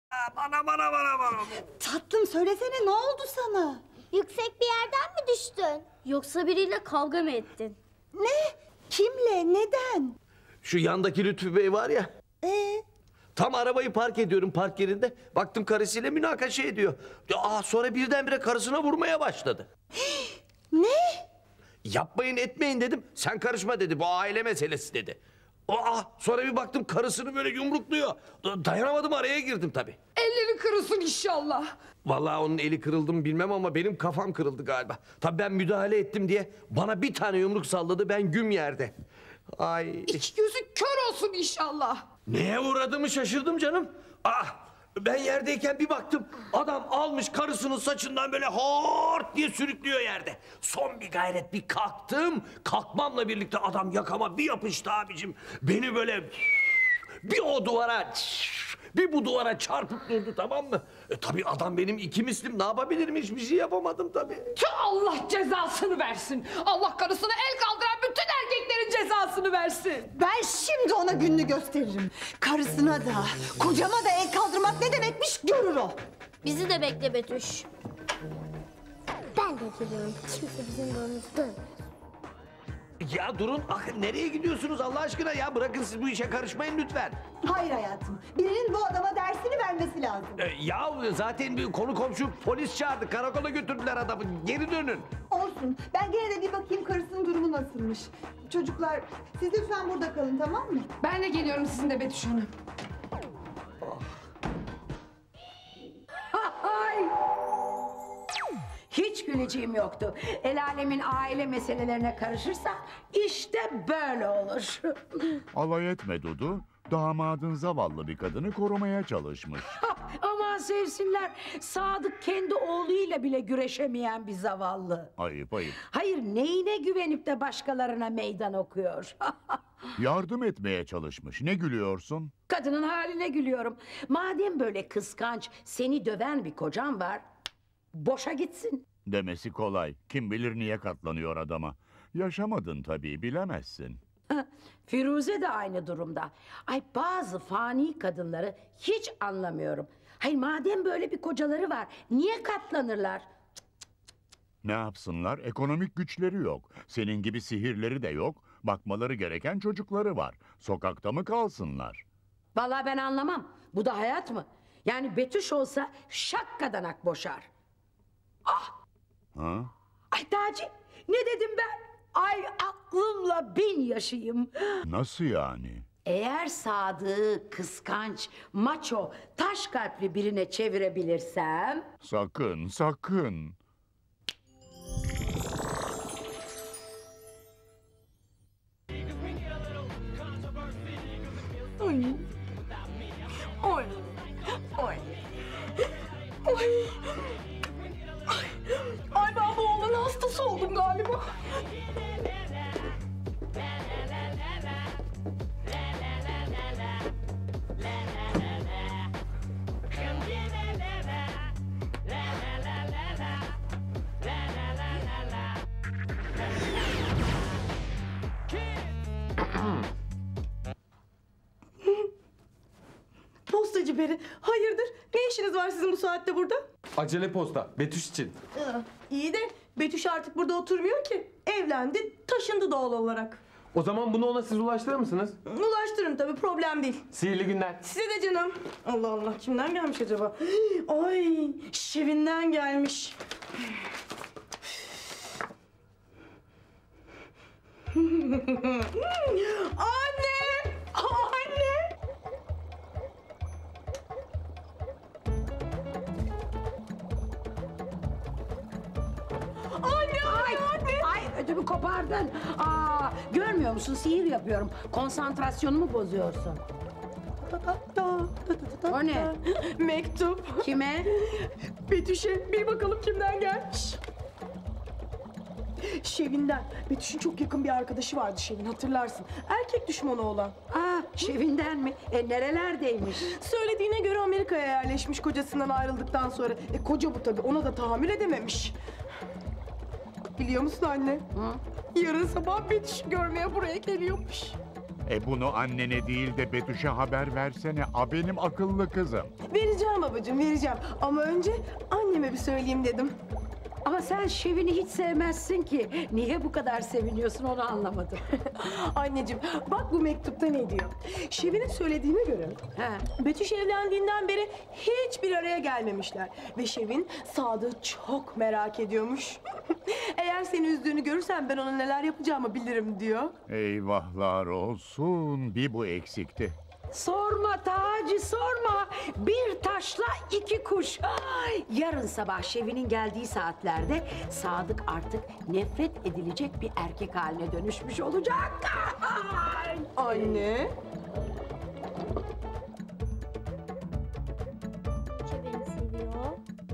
Bana. Tatlım söylesene, ne oldu sana? Yüksek bir yerden mi düştün? Yoksa biriyle kavga mı ettin? Ne? Kimle? Neden? Şu yandaki Lütfü Bey var ya. Tam arabayı park ediyorum park yerinde. Baktım karısıyla münakaşa ediyor. Sonra birdenbire karısına vurmaya başladı. Ne? Yapmayın etmeyin dedim. Sen karışma dedi. Bu aile meselesi dedi. Sonra bir baktım karısını böyle yumrukluyor. Dayanamadım, araya girdim tabii. Elleri kırılsın inşallah. Vallahi onun eli kırıldı mı bilmem ama benim kafam kırıldı galiba. Tabii ben müdahale ettim diye bana bir tane yumruk salladı, ben güm yerde. Ay. İki gözü kör olsun inşallah. Neye uğradığımı şaşırdım canım. Ben yerdeyken bir baktım adam almış karısının saçından böyle hort diye sürüklüyor yerde. Son bir gayret bir kalktım. Kalkmamla birlikte adam yakama bir yapıştı abicim. Beni böyle bir o duvara bir bu duvara çarpıp durdu, tamam mı? Tabii adam benim iki mislim, ne yapabilirim, hiçbir şey yapamadım tabii. Tüh, Allah cezasını versin. Allah karısına el kaldıran bütün erkeklerin cezasını versin. Ben şimdi ona gününü gösteririm. Karısına da, kocama da el kaldırmak ne demekmiş görür o. Bizi de bekle Betüş. Ben de geliyorum. Kimse bizim yolumuzu dönmez. Ya durun, nereye gidiyorsunuz Allah aşkına ya? Bırakın siz bu işe karışmayın lütfen. Hayır hayatım, birinin bu adama dersini vermesi lazım. Ya zaten bir konu komşu polis çağırdı, karakola götürdüler adamı, geri dönün. Olsun, ben gene de bir bakayım karısının durumu nasılmış. Çocuklar, siz lütfen burada kalın, tamam mı? Ben de geliyorum sizinle Betüş Hanım. Hiç güleceğim yoktu. El alemin aile meselelerine karışırsa işte böyle olur. Alay etme Dudu. Damadın zavallı bir kadını korumaya çalışmış. Aman sevsinler. Sadık kendi oğluyla bile güreşemeyen bir zavallı. Ayıp ayıp. Hayır, neyine güvenip de başkalarına meydan okuyor? Yardım etmeye çalışmış. Ne gülüyorsun? Kadının haline gülüyorum. Madem böyle kıskanç, seni döven bir kocan var, boşa gitsin. Demesi kolay. Kim bilir niye katlanıyor adama. Yaşamadın tabii, bilemezsin. Firuze de aynı durumda. Ay, bazı fani kadınları hiç anlamıyorum. Hayır, madem böyle bir kocaları var, niye katlanırlar? Ne yapsınlar? Ekonomik güçleri yok. Senin gibi sihirleri de yok. Bakmaları gereken çocukları var. Sokakta mı kalsınlar? Vallahi ben anlamam. Bu da hayat mı? Yani Betüş olsa şakkadanak boşar. Ha? Ay Taci, ne dedim ben? Ay, aklımla 1000 yaşayayım. Nasıl yani? Eğer Sadık'ı kıskanç, maço, taş kalpli birine çevirebilirsem... Sakın, sakın. Ay. Ay. Ay. Ay. Ay, ben bu oğlanın hastası oldum galiba. Postacı Peri, hayırdır? Ne işiniz var sizin bu saatte burada? Acele posta, Betüş için. İyi de Betüş artık burada oturmuyor ki. Evlendi, taşındı doğal olarak. O zaman bunu ona siz ulaştırır mısınız? Ulaştırın tabii, problem değil. Sihirli günler. Size de canım. Allah Allah, kimden gelmiş acaba? Ay, Şevin'den gelmiş. Anne! Anne! Ay, ödümü kopardın. Görmüyor musun? Sihir yapıyorum. Konsantrasyonumu bozuyorsun. O ne? Mektup. Kime? Betüş'e bir bakalım kimden gelmiş. Şevin'den. Betüş'ün çok yakın bir arkadaşı vardı Şevin, hatırlarsın. Erkek düşmanı olan. Şevin'den mi? Nerelerdeymiş? Söylediğine göre Amerika'ya yerleşmiş kocasından ayrıldıktan sonra. Koca bu tabii, ona da tahammül edememiş. Biliyor musun anne? Yarın sabah Betüş'ü görmeye buraya geliyormuş. Bunu annene değil de Betüş'e haber versene. Benim akıllı kızım. Vereceğim babacığım, vereceğim. Ama önce anneme bir söyleyeyim dedim. Ama sen Şevin'i hiç sevmezsin ki. Niye bu kadar seviniyorsun onu anlamadım. Anneciğim, bak bu mektupta ne diyor? Şevin'in söylediğine göre Betüş evlendiğinden beri hiçbir araya gelmemişler. Ve Şevin Sadık'ı çok merak ediyormuş. Eğer seni üzdüğünü görürsem ben ona neler yapacağımı bilirim diyor. Eyvahlar olsun. Bir bu eksikti. Sorma Taci sorma. Bir taşla iki kuş. Ay, yarın sabah Şevin'in geldiği saatlerde Sadık artık nefret edilecek bir erkek haline dönüşmüş olacak. Ay. Anne. Tuğçe beni seviyor.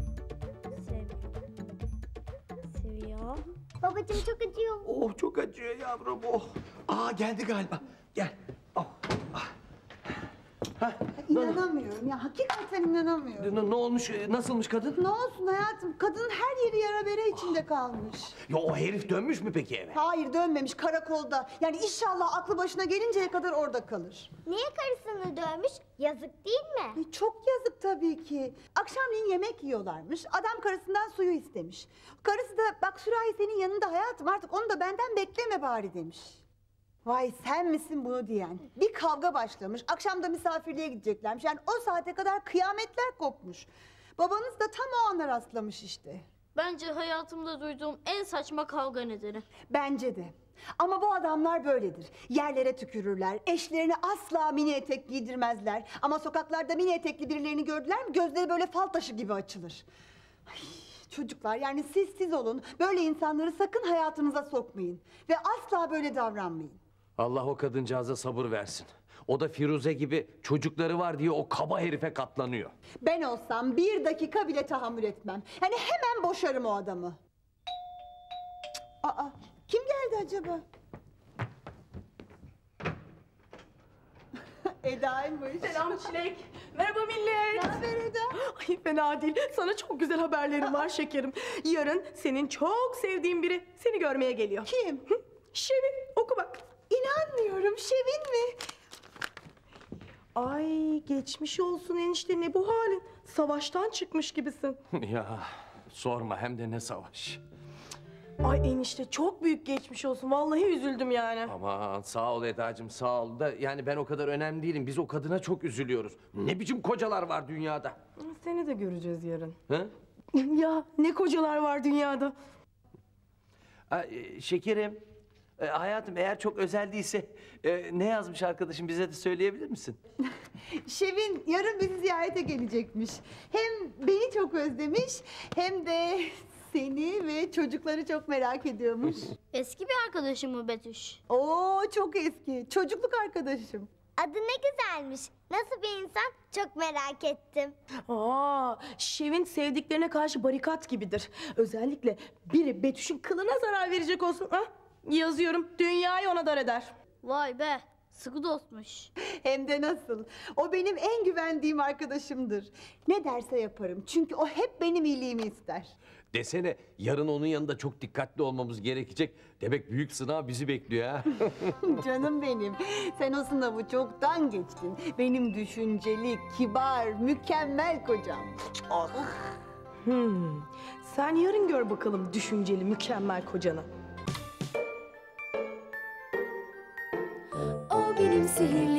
Seviyor. Babacığım çok acıyor. Oh çok acıyor yavrum oh. Geldi galiba. Gel. Oh. İnanamıyorum ya, hakikaten inanamıyorum. Ne olmuş? Nasılmış kadın? Ne olsun hayatım, kadının her yeri yara bere içinde kalmış. Ya o herif dönmüş mü peki eve? Hayır, dönmemiş, karakolda. Yani inşallah aklı başına gelinceye kadar orada kalır. Niye karısını dövmüş? Yazık değil mi? Ay, çok yazık tabii ki. Akşamleyin yemek yiyorlarmış. Adam karısından suyu istemiş. Karısı da bak sürahi senin yanında hayatım, artık onu da benden bekleme bari demiş. Vay sen misin bunu diyen? Bir kavga başlamış. Akşam da misafirliğe gideceklermiş. Yani o saate kadar kıyametler kopmuş. Babanız da tam o ana rastlamış işte. Bence hayatımda duyduğum en saçma kavga nedeni. Bence de. Ama bu adamlar böyledir. Yerlere tükürürler. Eşlerine asla mini etek giydirmezler. Ama sokaklarda mini etekli birilerini gördüler mi gözleri böyle fal taşı gibi açılır. Ay, çocuklar yani siz olun. Böyle insanları sakın hayatınıza sokmayın. Ve asla böyle davranmayın. Allah o kadıncağıza sabır versin. O da Firuze gibi çocukları var diye o kaba herife katlanıyor. Ben olsam 1 dakika bile tahammül etmem. Yani hemen boşarım o adamı. Aa, kim geldi acaba? Eda'ymış. Selam Çilek. Merhaba millet. Ne haber Eda? Ay fena değil. Sana çok güzel haberlerim var şekerim. Yarın senin çok sevdiğin biri seni görmeye geliyor. Kim? Şevin. Oku bak. İnanmıyorum, Şevin mi? Ay geçmiş olsun enişte, ne bu halin? Savaştan çıkmış gibisin. Ya sorma hem de ne savaş. Ay enişte çok büyük geçmiş olsun. Vallahi üzüldüm yani. Aman sağ ol Eda'cığım sağ ol da yani ben o kadar önemli değilim. Biz o kadına çok üzülüyoruz. Ne biçim kocalar var dünyada. Seni de göreceğiz yarın. Hı? Ya ne kocalar var dünyada. Şekerim, hayatım eğer çok özel değilse ne yazmış arkadaşım bize de söyleyebilir misin? Şevin yarın bizi ziyarete gelecekmiş. Hem beni çok özlemiş hem de seni ve çocukları çok merak ediyormuş. Eski bir arkadaşım mı Betüş? Oo çok eski. Çocukluk arkadaşım. Adı ne güzelmiş. Nasıl bir insan? Çok merak ettim. Şevin sevdiklerine karşı barikat gibidir. Özellikle biri Betüş'ün kılına zarar verecek olsun. Yazıyorum, dünyayı ona dar eder. Vay be, sıkı dostmuş. Hem de nasıl. O benim en güvendiğim arkadaşımdır. Ne derse yaparım. Çünkü o hep benim iyiliğimi ister. Desene yarın onun yanında çok dikkatli olmamız gerekecek. Demek büyük sınav bizi bekliyor ha. Canım benim. Sen o sınavı çoktan geçtin. Benim düşünceli, kibar, mükemmel kocam. Oh. Sen yarın gör bakalım düşünceli, mükemmel kocanı. O benim sihirli